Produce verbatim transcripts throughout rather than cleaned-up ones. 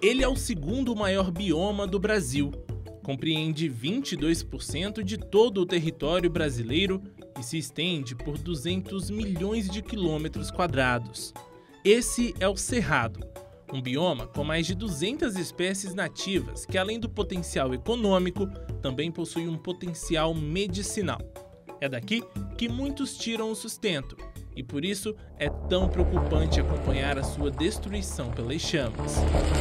Ele é o segundo maior bioma do Brasil. Compreende vinte e dois por cento de todo o território brasileiro e se estende por duzentos milhões de quilômetros quadrados. Esse é o Cerrado, um bioma com mais de duzentas espécies nativas que, além do potencial econômico, também possui um potencial medicinal. É daqui que muitos tiram o sustento e, por isso, é tão preocupante acompanhar a sua destruição pelas chamas.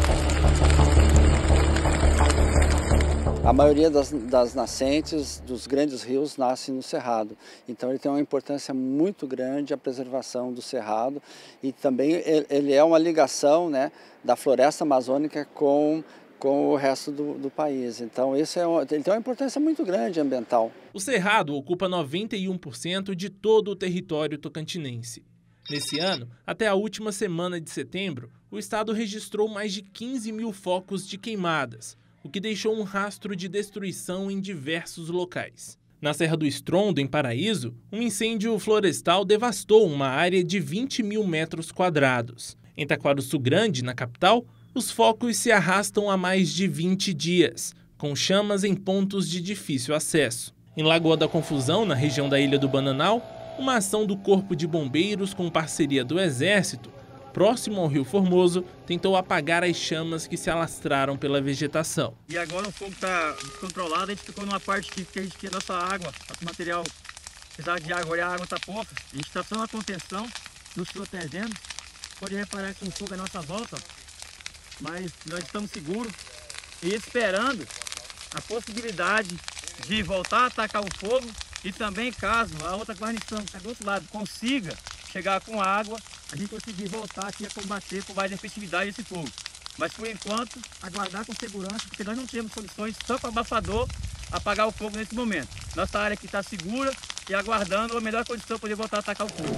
A maioria das, das nascentes dos grandes rios nasce no Cerrado, então ele tem uma importância muito grande a preservação do Cerrado e também ele é uma ligação, né, da floresta amazônica com, com o resto do, do país, então esse é uma, ele tem uma importância muito grande ambiental. O Cerrado ocupa noventa e um por cento de todo o território tocantinense. Nesse ano, até a última semana de setembro, o estado registrou mais de quinze mil focos de queimadas, o que deixou um rastro de destruição em diversos locais. Na Serra do Estrondo, em Paraíso, um incêndio florestal devastou uma área de vinte mil metros quadrados. Em Taquarussu Grande, na capital, os focos se arrastam há mais de vinte dias, com chamas em pontos de difícil acesso. Em Lagoa da Confusão, na região da Ilha do Bananal, uma ação do Corpo de Bombeiros com parceria do Exército, próximo ao Rio Formoso, tentou apagar as chamas que se alastraram pela vegetação. E agora o fogo está descontrolado, a gente ficou numa parte que a gente tinha nossa água, nosso material precisava de água, e a água está pouca. A gente está fazendo uma contenção, no sul perdendo. Pode reparar que o fogo é a nossa volta, mas nós estamos seguros e esperando a possibilidade de voltar a atacar o fogo e também, caso a outra guarnição que está do outro lado consiga chegar com água, a gente conseguir voltar aqui a combater com mais efetividade esse fogo. Mas, por enquanto, aguardar com segurança, porque nós não temos soluções só com abafador apagar o fogo nesse momento. Nossa área aqui está segura e aguardando a melhor condição para poder voltar a atacar o fogo.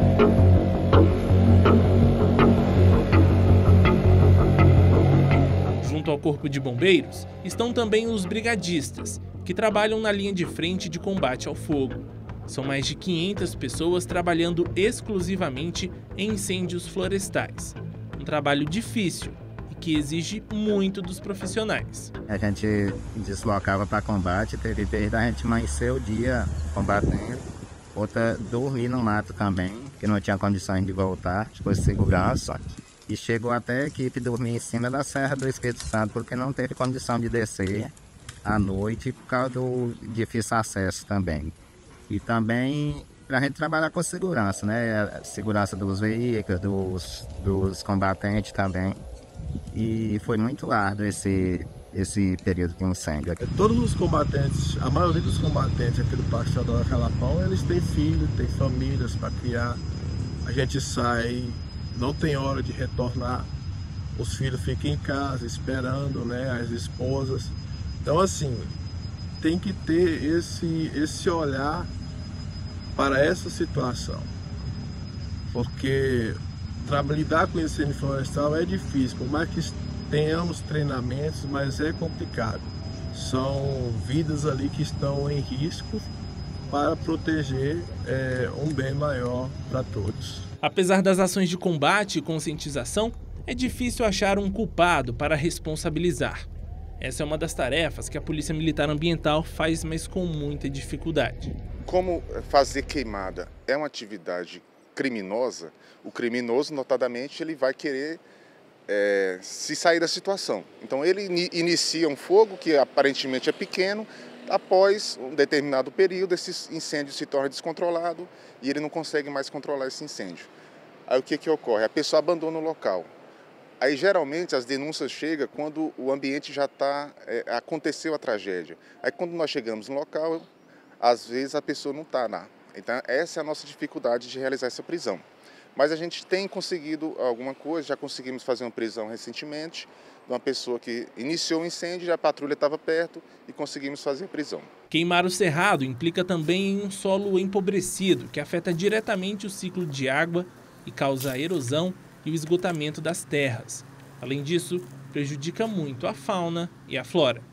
Junto ao Corpo de Bombeiros estão também os brigadistas, que trabalham na linha de frente de combate ao fogo. São mais de quinhentas pessoas trabalhando exclusivamente em incêndios florestais. Um trabalho difícil e que exige muito dos profissionais. A gente deslocava para combate, teve vez da gente amanhecer o dia combatendo, outra dormir no mato também, que não tinha condições de voltar, depois de segurança. E chegou até a equipe dormir em cima da Serra do Espírito Santo, porque não teve condição de descer à noite por causa do difícil acesso também. E também para a gente trabalhar com segurança, né? Segurança dos veículos, dos, dos combatentes também. E foi muito árduo esse, esse período de incêndio. Todos os combatentes, a maioria dos combatentes aqui do Parque Estadual Jalapão, eles têm filhos, têm famílias para criar. A gente sai, não tem hora de retornar. Os filhos ficam em casa esperando, né? As esposas. Então, assim, tem que ter esse, esse olhar para essa situação, porque lidar com incêndio florestal é difícil, por mais que tenhamos treinamentos, mas é complicado. São vidas ali que estão em risco para proteger é, um bem maior para todos. Apesar das ações de combate e conscientização, é difícil achar um culpado para responsabilizar. Essa é uma das tarefas que a Polícia Militar Ambiental faz, mas com muita dificuldade. Como fazer queimada é uma atividade criminosa, o criminoso, notadamente, ele vai querer é, se sair da situação. Então ele inicia um fogo que aparentemente é pequeno, após um determinado período esse incêndio se torna descontrolado e ele não consegue mais controlar esse incêndio. Aí o que que ocorre? A pessoa abandona o local. Aí, geralmente, as denúncias chegam quando o ambiente já está... É, aconteceu a tragédia. Aí, quando nós chegamos no local, às vezes a pessoa não está lá. Então, essa é a nossa dificuldade de realizar essa prisão. Mas a gente tem conseguido alguma coisa, já conseguimos fazer uma prisão recentemente, de uma pessoa que iniciou o incêndio, a patrulha estava perto e conseguimos fazer a prisão. Queimar o cerrado implica também em um solo empobrecido, que afeta diretamente o ciclo de água e causa erosão e o esgotamento das terras. Além disso, prejudica muito a fauna e a flora.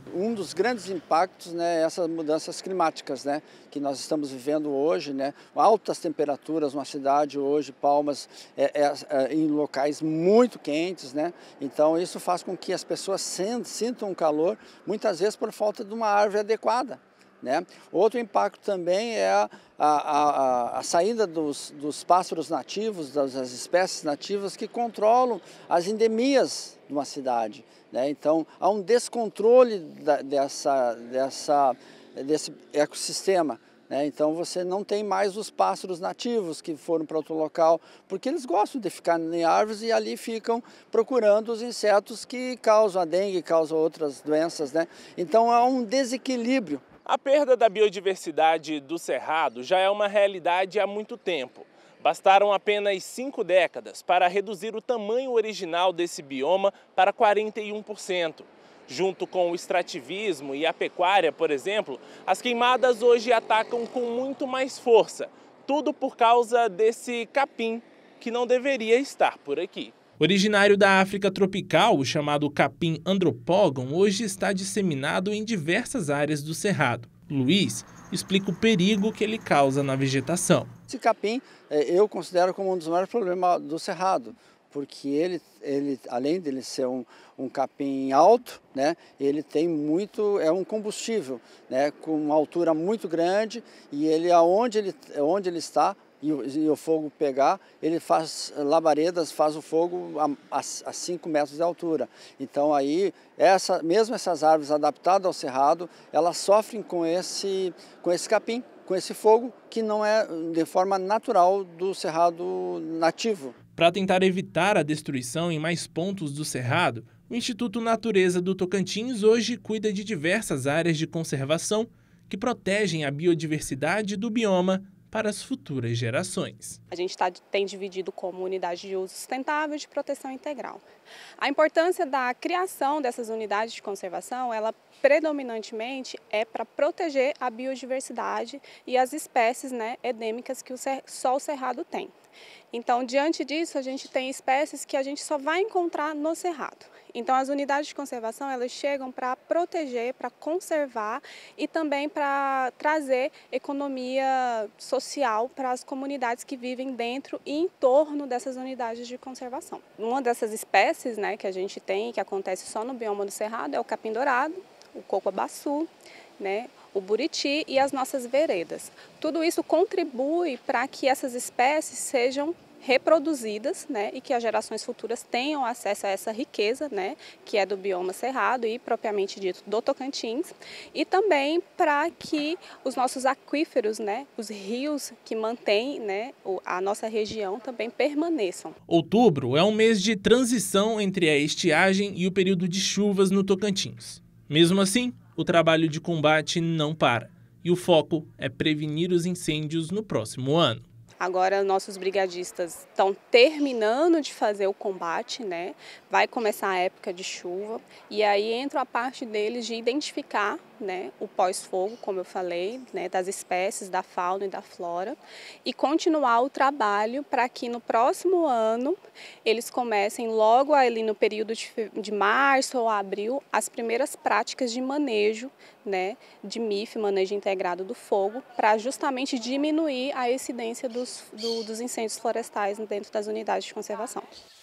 Um dos grandes impactos, né, é essas mudanças climáticas, né, que nós estamos vivendo hoje, né, altas temperaturas numa cidade hoje, Palmas, é, é, é, em locais muito quentes, né, então isso faz com que as pessoas sintam um calor, muitas vezes por falta de uma árvore adequada. Né? Outro impacto também é a, a, a, a saída dos, dos pássaros nativos, das, das espécies nativas que controlam as endemias de uma cidade. Né? Então, há um descontrole da, dessa, dessa, desse ecossistema. Né? Então, você não tem mais os pássaros nativos que foram para outro local, porque eles gostam de ficar em árvores e ali ficam procurando os insetos que causam a dengue, causam outras doenças. Né? Então, há um desequilíbrio. A perda da biodiversidade do Cerrado já é uma realidade há muito tempo. Bastaram apenas cinco décadas para reduzir o tamanho original desse bioma para quarenta e um por cento. Junto com o extrativismo e a pecuária, por exemplo, as queimadas hoje atacam com muito mais força. Tudo por causa desse capim, que não deveria estar por aqui. Originário da África tropical, o chamado capim andropógon hoje está disseminado em diversas áreas do Cerrado. Luiz explica o perigo que ele causa na vegetação. Esse capim eu considero como um dos maiores problemas do Cerrado, porque ele, ele além de ser um, um capim alto, né, ele tem muito, é um combustível, né, com uma altura muito grande e ele, aonde ele, onde ele está, E o, e o fogo pegar, ele faz labaredas, faz o fogo a, a, a cinco metros de altura. Então aí, essa, mesmo essas árvores adaptadas ao cerrado, elas sofrem com esse, com esse capim, com esse fogo, que não é de forma natural do cerrado nativo. Para tentar evitar a destruição em mais pontos do cerrado, o Instituto Natureza do Tocantins hoje cuida de diversas áreas de conservação que protegem a biodiversidade do bioma para as futuras gerações. A gente tá, tem dividido como unidade de uso sustentável e de proteção integral. A importância da criação dessas unidades de conservação, ela predominantemente é para proteger a biodiversidade e as espécies, né, endêmicas que o, só o cerrado tem. Então, diante disso, a gente tem espécies que a gente só vai encontrar no cerrado. Então, as unidades de conservação, elas chegam para proteger, para conservar e também para trazer economia social para as comunidades que vivem dentro e em torno dessas unidades de conservação. Uma dessas espécies, né, que a gente tem, que acontece só no bioma do cerrado, é o capim-dourado, o coco-baçu, né, o buriti e as nossas veredas. Tudo isso contribui para que essas espécies sejam reproduzidas, né, e que as gerações futuras tenham acesso a essa riqueza, né, que é do bioma cerrado e propriamente dito do Tocantins, e também para que os nossos aquíferos, né, os rios que mantêm, né, a nossa região também permaneçam. Outubro é um mês de transição entre a estiagem e o período de chuvas no Tocantins. Mesmo assim, o trabalho de combate não para e o foco é prevenir os incêndios no próximo ano. Agora nossos brigadistas estão terminando de fazer o combate, né? Vai começar a época de chuva e aí entra a parte deles de identificar, né, o pós-fogo, como eu falei, né, das espécies, da fauna e da flora, e continuar o trabalho para que no próximo ano eles comecem logo ali no período de, de março ou abril as primeiras práticas de manejo, né, de M I F, manejo integrado do fogo, para justamente diminuir a incidência dos, do, dos incêndios florestais dentro das unidades de conservação.